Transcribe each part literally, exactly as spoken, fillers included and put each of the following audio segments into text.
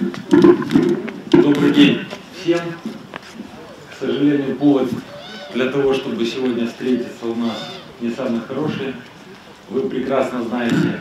Добрый день всем. К сожалению, повод для того, чтобы сегодня встретиться, у нас не самый хороший. Вы прекрасно знаете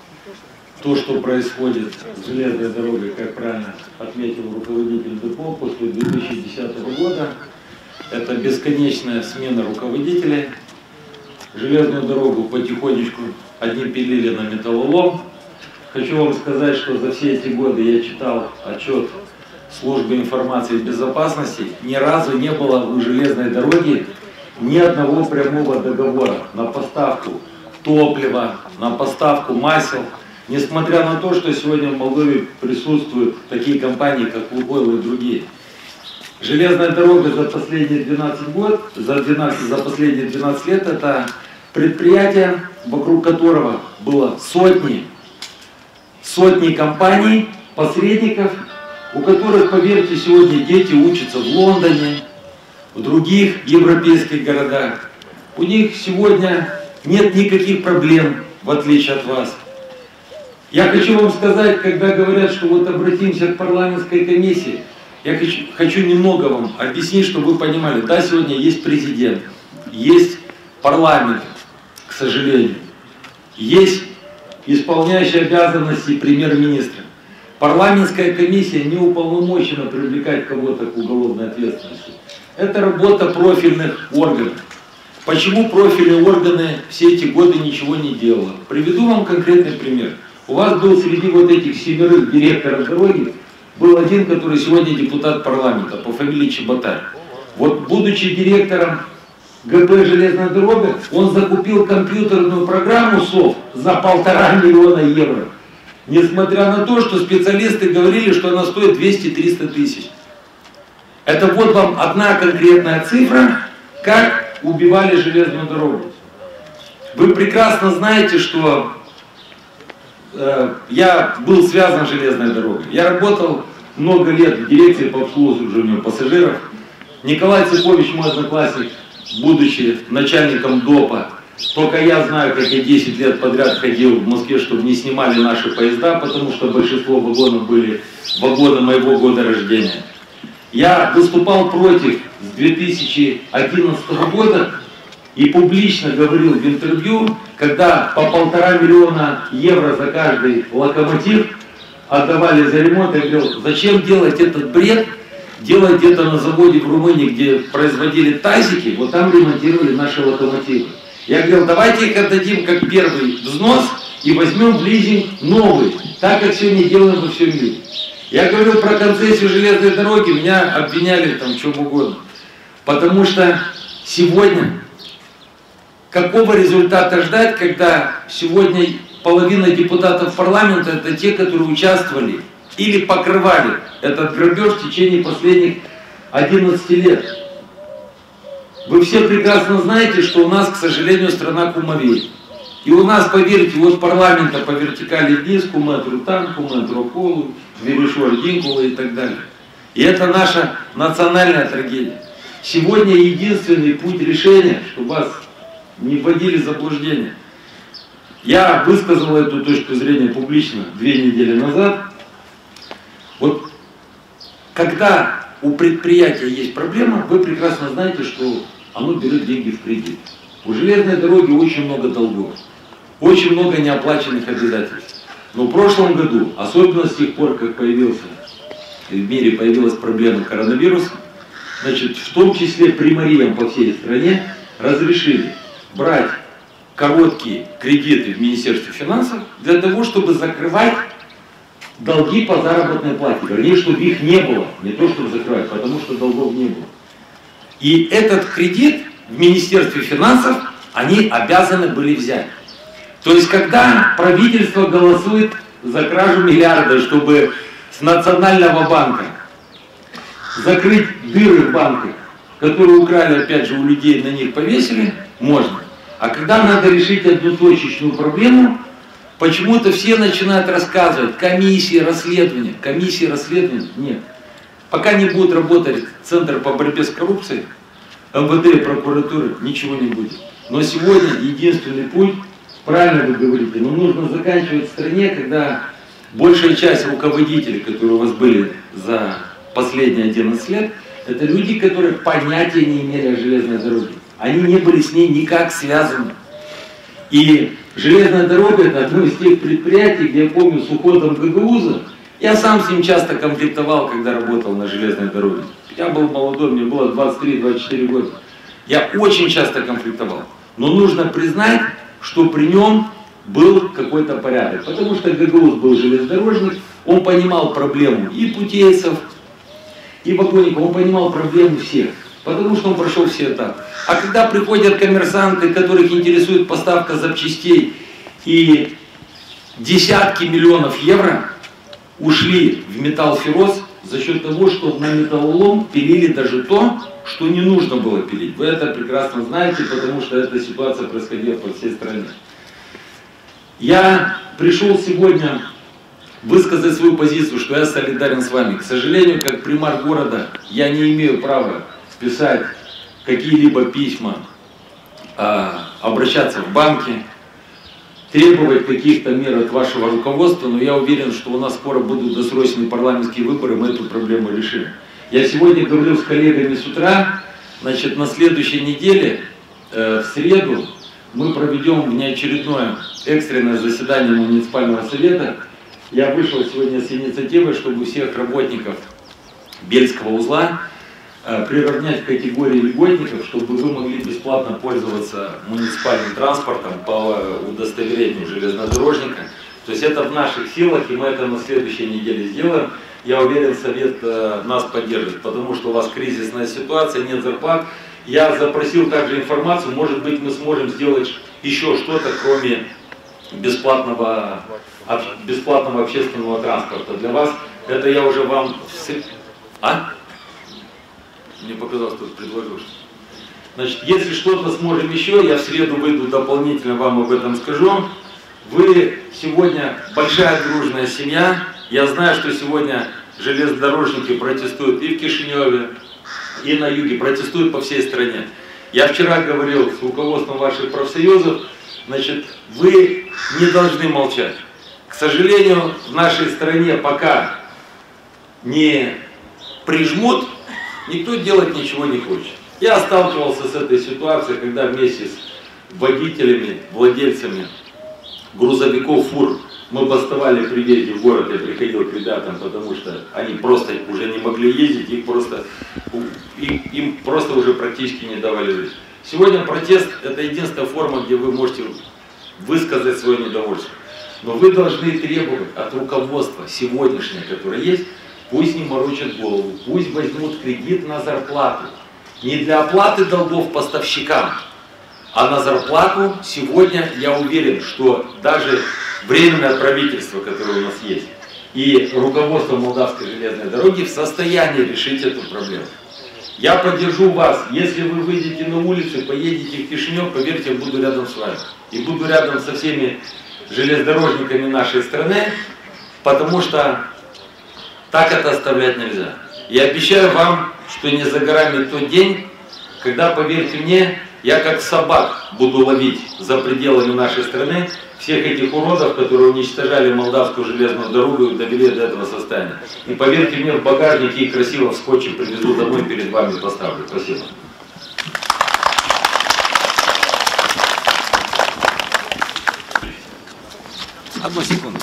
то, что происходит с железной дорогой, как правильно отметил руководитель депо, после две тысячи десятого года. Это бесконечная смена руководителей. Железную дорогу потихонечку одни пилили на металлолом. Хочу вам сказать, что за все эти годы я читал отчет Службы информации и безопасности. Ни разу не было у железной дороги ни одного прямого договора на поставку топлива, на поставку масел. Несмотря на то, что сегодня в Молдове присутствуют такие компании, как Лукойл и другие. Железная дорога за последние двенадцать год, за, двенадцать, за последние двенадцать лет это предприятие, вокруг которого было сотни, сотни компаний, посредников, у которых, поверьте, сегодня дети учатся в Лондоне, в других европейских городах. У них сегодня нет никаких проблем, в отличие от вас. Я хочу вам сказать, когда говорят, что вот обратимся к парламентской комиссии, я хочу, хочу немного вам объяснить, чтобы вы понимали. Да, сегодня есть президент, есть парламент, к сожалению, есть исполняющий обязанности премьер-министра. Парламентская комиссия не уполномочена привлекать кого-то к уголовной ответственности. Это работа профильных органов. Почему профильные органы все эти годы ничего не делали? Приведу вам конкретный пример. У вас был среди вот этих семерых директоров дороги, был один, который сегодня депутат парламента по фамилии Чеботарь. Вот будучи директором ГП «Железная дорога», он закупил компьютерную программу СОФ за полтора миллиона евро. Несмотря на то, что специалисты говорили, что она стоит двести-триста тысяч. Это вот вам одна конкретная цифра, как убивали железную дорогу. Вы прекрасно знаете, что э, я был связан с железной дорогой. Я работал много лет в дирекции по обслуживанию пассажиров. Николай Цыпович, мой одноклассник, будучи начальником ДОПа, только я знаю, как я десять лет подряд ходил в Москве, чтобы не снимали наши поезда, потому что большинство вагонов были вагоны моего года рождения. Я выступал против с две тысячи одиннадцатого года и публично говорил в интервью, когда по полтора миллиона евро за каждый локомотив отдавали за ремонт, я говорил, зачем делать этот бред, делать это на заводе в Румынии, где производили тазики, вот там ремонтировали наши локомотивы. Я говорил, давайте их отдадим как первый взнос и возьмем в лизинг новый, так как сегодня делаем во всем мире. Я говорил про концессию железной дороги, меня обвиняли там в чем угодно. Потому что сегодня какого результата ждать, когда сегодня половина депутатов парламента это те, которые участвовали или покрывали этот грабеж в течение последних одиннадцати лет. Вы все прекрасно знаете, что у нас, к сожалению, страна кумовей. И у нас, поверьте, вот парламента по вертикали вниз, кумэтру там, кумэтру колу, верешор динкула и так далее. И это наша национальная трагедия. Сегодня единственный путь решения, чтобы вас не вводили в заблуждение. Я высказал эту точку зрения публично две недели назад. Вот когда у предприятия есть проблема, вы прекрасно знаете, что оно берет деньги в кредит. У железной дороги очень много долгов, очень много неоплаченных обязательств. Но в прошлом году, особенно с тех пор, как появился, в мире появилась проблема коронавируса, значит, в том числе примариям по всей стране разрешили брать короткие кредиты в Министерстве финансов для того, чтобы закрывать долги по заработной плате. Вернее, чтобы их не было, не то чтобы закрывать, потому что долгов не было. И этот кредит в Министерстве финансов они обязаны были взять. То есть, когда правительство голосует за кражу миллиарда, чтобы с Национального банка закрыть дыры в банках, которые украли, опять же, у людей, на них повесили, можно. А когда надо решить одну точечную проблему, почему-то все начинают рассказывать, комиссии, расследования, комиссии, расследования, нет. Пока не будет работать Центр по борьбе с коррупцией, эм вэ дэ и прокуратура, ничего не будет. Но сегодня единственный путь, правильно вы говорите, но нужно заканчивать в стране, когда большая часть руководителей, которые у вас были за последние одиннадцать лет, это люди, которые понятия не имели о железной дороге. Они не были с ней никак связаны. И железная дорога — это одно из тех предприятий, где я помню с уходом Гагауза, я сам с ним часто конфликтовал, когда работал на железной дороге. Я был молодой, мне было двадцать три — двадцать четыре года. Я очень часто конфликтовал. Но нужно признать, что при нем был какой-то порядок. Потому что Гагауз был железнодорожник, он понимал проблему и путейцев, и вагонников, он понимал проблему всех. Потому что он прошел все этапы. А когда приходят коммерсанты, которых интересует поставка запчастей, и десятки миллионов евро ушли в металлферроз за счет того, что на металлолом пилили даже то, что не нужно было пилить. Вы это прекрасно знаете, потому что эта ситуация происходила по всей стране. Я пришел сегодня высказать свою позицию, что я солидарен с вами. К сожалению, как примар города, я не имею права писать какие-либо письма, обращаться в банки, требовать каких-то мер от вашего руководства, но я уверен, что у нас скоро будут досрочные парламентские выборы, мы эту проблему решим. Я сегодня говорил с коллегами с утра, значит, на следующей неделе, э, в среду, мы проведем внеочередное экстренное заседание муниципального совета. Я вышел сегодня с инициативой, чтобы всех работников Бельского узла э, приравнять к категории льготников, чтобы вы могли бесплатно пользоваться муниципальным транспортом по удостоверению железнодорожника. То есть это в наших силах, и мы это на следующей неделе сделаем. Я уверен, совет э, нас поддержит, потому что у вас кризисная ситуация, нет зарплат. Я запросил также информацию, может быть, мы сможем сделать еще что-то, кроме бесплатного, об, бесплатного общественного транспорта. Для вас это я уже вам... А? Мне показалось, что предложил что-то. Значит, если что-то сможем еще, я в среду выйду дополнительно, вам об этом скажу. Вы сегодня большая дружная семья. Я знаю, что сегодня железнодорожники протестуют и в Кишиневе, и на юге, протестуют по всей стране. Я вчера говорил с руководством ваших профсоюзов, значит, вы не должны молчать. К сожалению, в нашей стране пока не прижмут, никто делать ничего не хочет. Я сталкивался с этой ситуацией, когда вместе с водителями, владельцами грузовиков, фур, мы бастовали при въезде в город, я приходил к ребятам, потому что они просто уже не могли ездить, их просто, им, им просто уже практически не давали жить. Сегодня протест – это единственная форма, где вы можете высказать свое недовольство. Но вы должны требовать от руководства сегодняшнего, которое есть, пусть не морочат голову, пусть возьмут кредит на зарплату. Не для оплаты долгов поставщикам, а на зарплату. Сегодня я уверен, что даже временное правительство, которое у нас есть, и руководство Молдавской железной дороги в состоянии решить эту проблему. Я поддержу вас. Если вы выйдете на улицу, поедете в Кишинев, поверьте, я буду рядом с вами. И буду рядом со всеми железнодорожниками нашей страны, потому что так это оставлять нельзя. Я обещаю вам, что не за горами тот день, когда, поверьте мне, я как собак буду ловить за пределами нашей страны всех этих уродов, которые уничтожали молдавскую железную дорогу и довели до этого состояния. И поверьте мне, в багажнике и красиво в скотче привезу домой, перед вами поставлю. Спасибо. Одну секунду.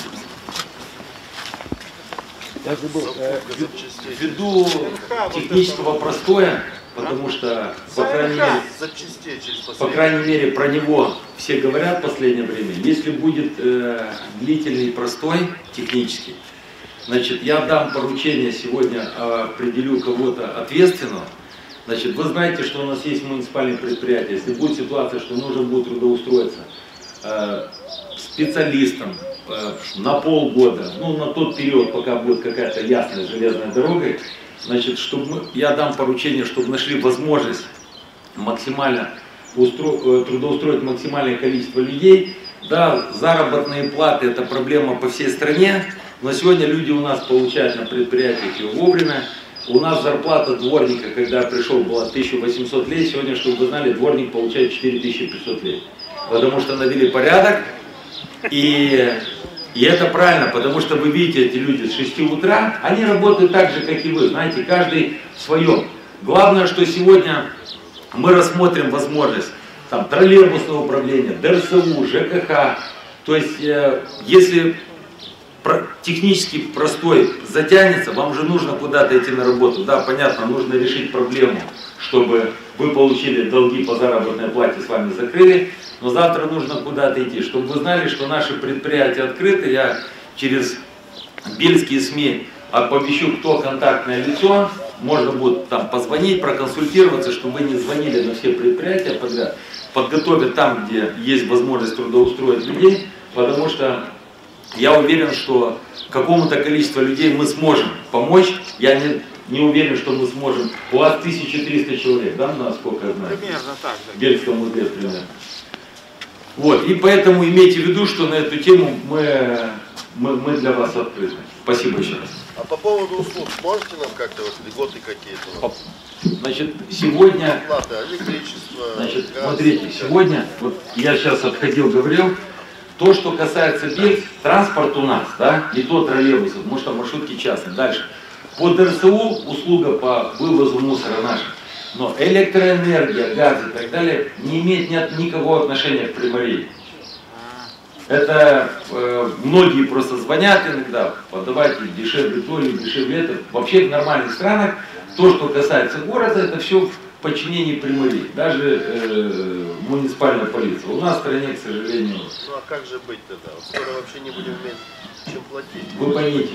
Я забыл, э, ввиду технического простоя, потому что, по крайней мере, по крайней мере, про него все говорят в последнее время. Если будет э, длительный простой технический, значит, я дам поручение сегодня, определю кого-то ответственного. Значит, вы знаете, что у нас есть муниципальные предприятия. Если будет ситуация, что нужно будет трудоустроиться э, специалистом э, на полгода, ну, на тот период, пока будет какая-то ясная железная дорога, значит, чтобы мы, я дам поручение, чтобы нашли возможность максимально устро, трудоустроить максимальное количество людей. Да, заработные платы – это проблема по всей стране, но сегодня люди у нас получают на предприятиях ее вовремя. У нас зарплата дворника, когда я пришел, была тысяча восемьсот лей, сегодня, чтобы вы знали, дворник получает четыре тысячи пятьсот лей. Потому что навели порядок, и И это правильно, потому что вы видите, эти люди с шести утра, они работают так же, как и вы, знаете, каждый в своем. Главное, что сегодня мы рассмотрим возможность там, троллейбусного управления, ДРСУ, ЖКХ. То есть, э, если про, технически простой затянется, вам же нужно куда-то идти на работу. Да, понятно, нужно решить проблему, чтобы вы получили долги по заработной плате, с вами закрыли. Но завтра нужно куда-то идти, чтобы вы знали, что наши предприятия открыты. Я через бельские СМИ оповещу, кто контактное лицо. Можно будет там позвонить, проконсультироваться, чтобы вы не звонили на все предприятия подряд. Подготовят там, где есть возможность трудоустроить людей, потому что я уверен, что какому-то количеству людей мы сможем помочь. Я не, не уверен, что мы сможем. У вас тысяча триста человек, да, насколько я знаю? Примерно так. В Бельском узле примерно. Вот, и поэтому имейте в виду, что на эту тему мы, мы, мы для вас открыты. Спасибо еще раз. А по поводу услуг, можете нам как-то вот льготы какие-то? Значит, сегодня... Плата, электричество, Значит, газ, смотрите, сегодня, вот я сейчас отходил, говорил, то, что касается Бельц, транспорт у нас, да, и то троллейбусы, потому что маршрутки частные. Дальше. По ДРСУ услуга по вывозу мусора наша. Но электроэнергия, газ и так далее не имеет ни, никакого отношения к Приморье. Это э, многие просто звонят иногда, подавайте дешевле то или дешевле это. Вообще в нормальных странах то, что касается города, это все в подчинении Приморье, даже э, муниципальная полиция. У нас в стране, к сожалению... Ну а как же быть тогда? Вот скоро вообще не будем иметь чем платить. Вы поймите.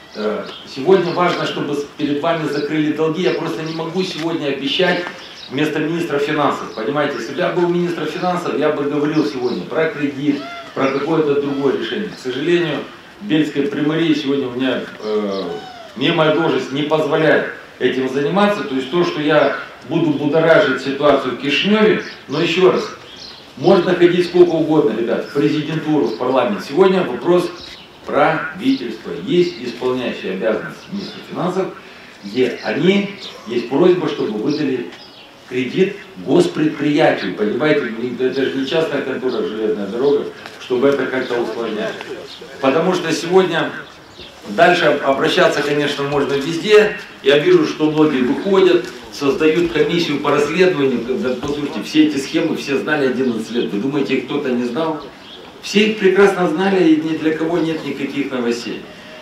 Сегодня важно, чтобы перед вами закрыли долги. Я просто не могу сегодня обещать вместо министра финансов. Понимаете, если бы я был министром финансов, я бы говорил сегодня про кредит, про какое-то другое решение. К сожалению, в Бельской Приморье сегодня у меня, э, мне моя должность не позволяет этим заниматься. То есть то, что я буду будоражить ситуацию в Кишиневе, но еще раз, можно ходить сколько угодно, ребят, в президентуру, в парламент. Сегодня вопрос правительства. Есть исполняющие обязанности министра финансов, где они, есть просьба, чтобы выдали кредит госпредприятию. Понимаете, это же не частная контора, железная дорога, чтобы это как-то усложнять. Потому что сегодня дальше обращаться, конечно, можно везде. Я вижу, что многие выходят, создают комиссию по расследованию. Когда, послушайте, все эти схемы все знали одиннадцать лет. Вы думаете, их кто-то не знал? Все их прекрасно знали, и ни для кого нет никаких новостей.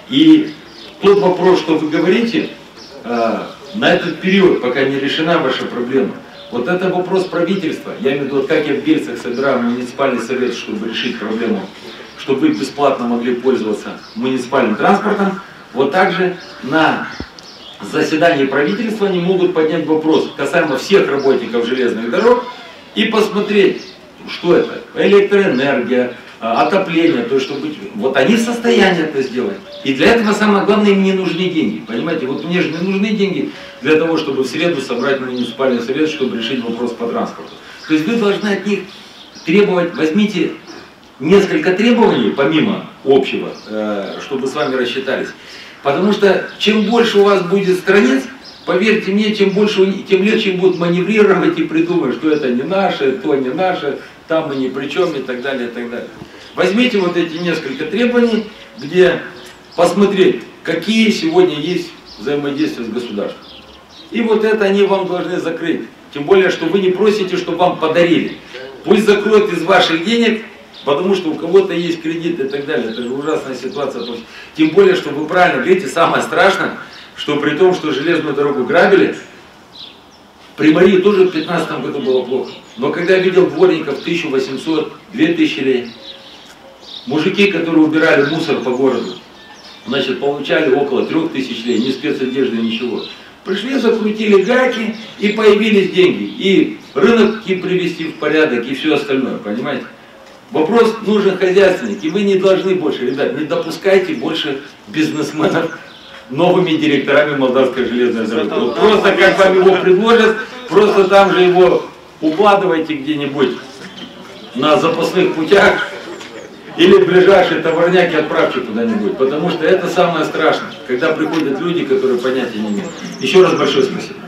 И тот вопрос, что вы говорите, э, на этот период, пока не решена ваша проблема, вот это вопрос правительства. Я имею в виду, вот как я в Бельцах собираю муниципальный совет, чтобы решить проблему, чтобы вы бесплатно могли пользоваться муниципальным транспортом, вот также на заседании правительства они могут поднять вопрос касаемо всех работников железных дорог и посмотреть, что это, электроэнергия, отопление, то, чтобы вот они в состоянии это сделать. И для этого самое главное, им не нужны деньги. Понимаете, вот мне же не нужны деньги для того, чтобы в среду собрать муниципальный совет, чтобы решить вопрос по транспорту. То есть вы должны от них требовать, возьмите несколько требований, помимо общего, чтобы с вами рассчитались. Потому что чем больше у вас будет страниц, поверьте мне, чем больше, тем легче будут маневрировать и придумать, что это не наше, то не наше, там мы ни при чем и так далее, и так далее. Возьмите вот эти несколько требований, где посмотреть, какие сегодня есть взаимодействия с государством. И вот это они вам должны закрыть. Тем более, что вы не просите, чтобы вам подарили. Пусть закроют из ваших денег, потому что у кого-то есть кредит и так далее. Это же ужасная ситуация. Тем более, что вы правильно говорите, самое страшное, что при том, что железную дорогу грабили, в Приморье тоже в две тысячи пятнадцатом году было плохо. Но когда я видел дворников тысяча восемьсот, две тысячи лей, мужики, которые убирали мусор по городу, значит, получали около трех тысяч лей, ни спецодежды, ничего. Пришли, закрутили гайки, и появились деньги. И рынок и привести в порядок, и все остальное, понимаете? Вопрос нужен хозяйственник, и вы не должны больше, ребят, не допускайте больше бизнесменов новыми директорами Молдавской железной дороги. Вот просто как вам его предложат, просто там же его укладывайте где-нибудь на запасных путях или в ближайшие товарняки отправьте куда-нибудь, потому что это самое страшное, когда приходят люди, которые понятия не имеют. Еще раз большое спасибо.